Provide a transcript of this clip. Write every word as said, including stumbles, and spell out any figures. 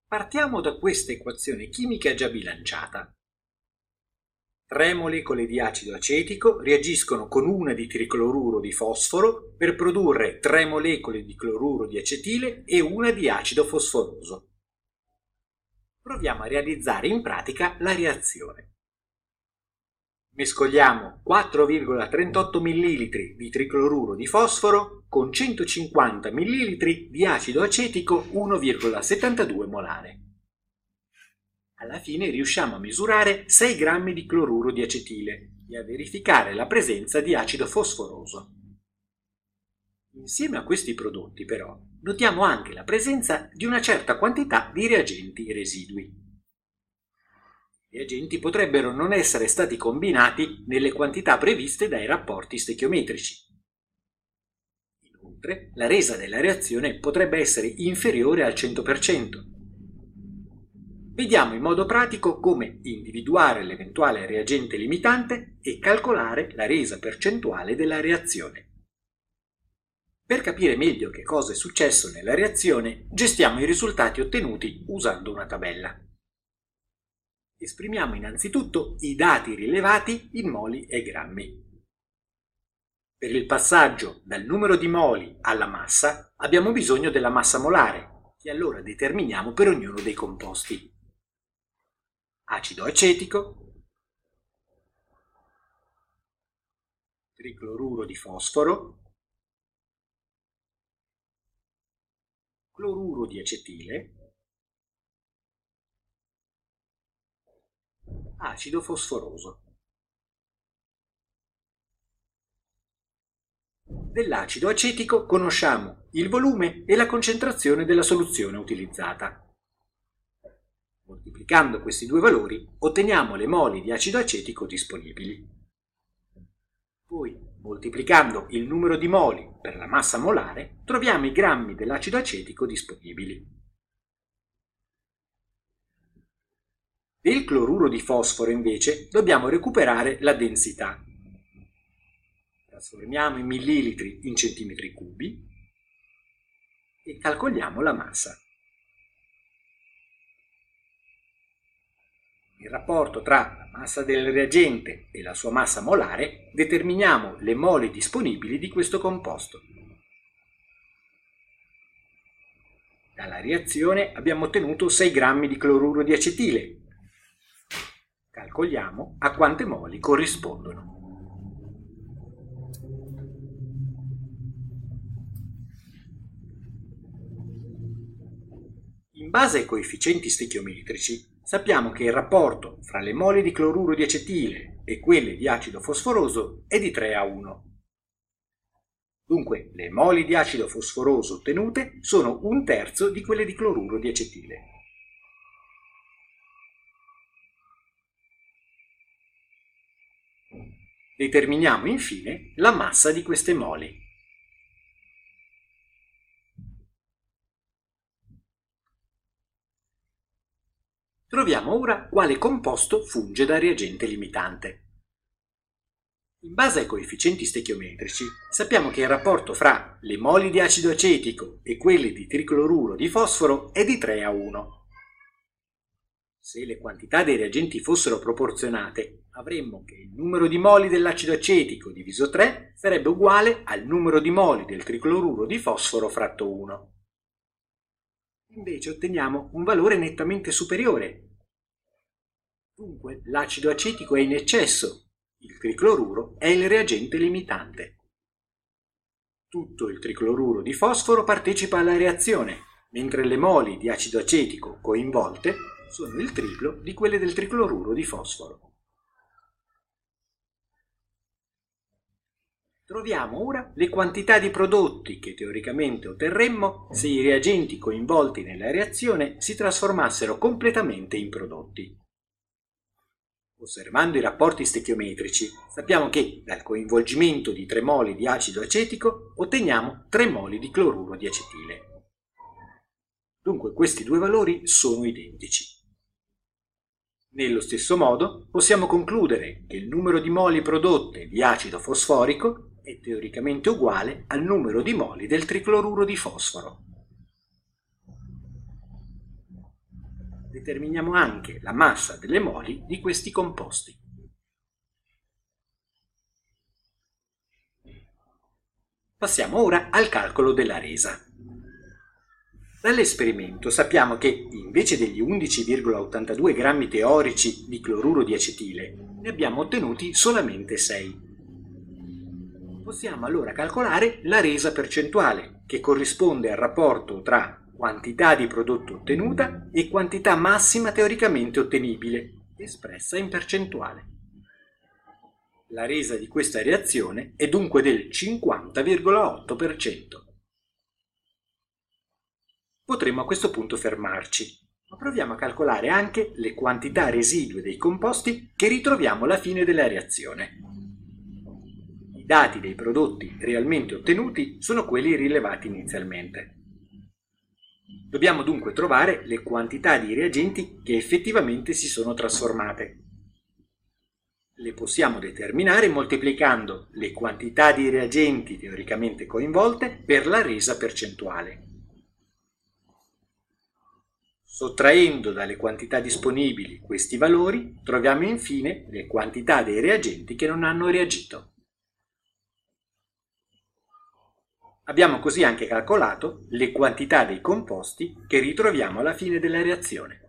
Partiamo da questa equazione chimica già bilanciata. Tre molecole di acido acetico reagiscono con una di tricloruro di fosforo per produrre tre molecole di cloruro di acetile e una di acido fosforoso. Proviamo a realizzare in pratica la reazione. Mescoliamo quattro virgola trentotto millilitri di tricloruro di fosforo con centocinquanta millilitri di acido acetico uno virgola settantadue molare. Alla fine riusciamo a misurare sei grammi di cloruro di acetile e a verificare la presenza di acido fosforoso. Insieme a questi prodotti, però, notiamo anche la presenza di una certa quantità di reagenti residui. I reagenti potrebbero non essere stati combinati nelle quantità previste dai rapporti stechiometrici. Inoltre, la resa della reazione potrebbe essere inferiore al cento per cento. Vediamo in modo pratico come individuare l'eventuale reagente limitante e calcolare la resa percentuale della reazione. Per capire meglio che cosa è successo nella reazione, gestiamo i risultati ottenuti usando una tabella. Esprimiamo innanzitutto i dati rilevati in moli e grammi. Per il passaggio dal numero di moli alla massa abbiamo bisogno della massa molare, che allora determiniamo per ognuno dei composti. Acido acetico, tricloruro di fosforo, cloruro di acetile, acido fosforoso. Dell'acido acetico conosciamo il volume e la concentrazione della soluzione utilizzata. Moltiplicando questi due valori otteniamo le moli di acido acetico disponibili. Poi, moltiplicando il numero di moli per la massa molare, troviamo i grammi dell'acido acetico disponibili. Per il cloruro di fosforo, invece, dobbiamo recuperare la densità. Trasformiamo i millilitri in centimetri cubi e calcoliamo la massa. Il rapporto tra la massa del reagente e la sua massa molare determiniamo le mole disponibili di questo composto. Dalla reazione abbiamo ottenuto sei grammi di cloruro di acetile. Calcoliamo a quante moli corrispondono. In base ai coefficienti stechiometrici, sappiamo che il rapporto fra le mole di cloruro di acetile e quelle di acido fosforoso è di tre a uno. Dunque, le moli di acido fosforoso ottenute sono un terzo di quelle di cloruro di acetile. Determiniamo infine la massa di queste moli. Troviamo ora quale composto funge da reagente limitante. In base ai coefficienti stechiometrici sappiamo che il rapporto fra le moli di acido acetico e quelle di tricloruro di fosforo è di tre a uno. Se le quantità dei reagenti fossero proporzionate, avremmo che il numero di moli dell'acido acetico diviso tre sarebbe uguale al numero di moli del tricloruro di fosforo fratto uno. Invece otteniamo un valore nettamente superiore. Dunque l'acido acetico è in eccesso, il tricloruro è il reagente limitante. Tutto il tricloruro di fosforo partecipa alla reazione, mentre le moli di acido acetico coinvolte sono il triplo di quelle del tricloruro di fosforo. Troviamo ora le quantità di prodotti che teoricamente otterremmo se i reagenti coinvolti nella reazione si trasformassero completamente in prodotti. Osservando i rapporti stechiometrici, sappiamo che dal coinvolgimento di tre moli di acido acetico otteniamo tre moli di cloruro di acetile. Dunque questi due valori sono identici. Nello stesso modo possiamo concludere che il numero di moli prodotte di acido fosforico è teoricamente uguale al numero di moli del tricloruro di fosforo. determiniamo anche la massa delle moli di questi composti. Passiamo ora al calcolo della resa. Dall'esperimento sappiamo che invece degli undici virgola ottantadue grammi teorici di cloruro di acetile ne abbiamo ottenuti solamente sei. Possiamo allora calcolare la resa percentuale, che corrisponde al rapporto tra quantità di prodotto ottenuta e quantità massima teoricamente ottenibile, espressa in percentuale. La resa di questa reazione è dunque del cinquanta virgola otto per cento. Potremmo a questo punto fermarci, ma proviamo a calcolare anche le quantità residue dei composti che ritroviamo alla fine della reazione. I dati dei prodotti realmente ottenuti sono quelli rilevati inizialmente. Dobbiamo dunque trovare le quantità di reagenti che effettivamente si sono trasformate. Le possiamo determinare moltiplicando le quantità di reagenti teoricamente coinvolte per la resa percentuale. Sottraendo dalle quantità disponibili questi valori, troviamo infine le quantità dei reagenti che non hanno reagito. Abbiamo così anche calcolato le quantità dei composti che ritroviamo alla fine della reazione.